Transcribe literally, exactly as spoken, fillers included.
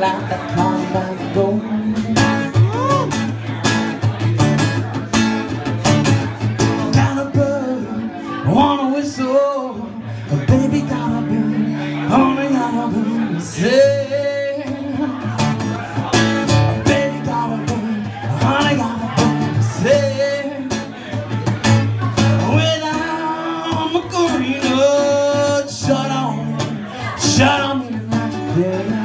got that combat gold. Got a bird, wanna whistle, a baby got a bird, only got a bird, say. A baby got a bird, honey got a bird, say. Without my corrina, shut on, shut on me tonight, yeah.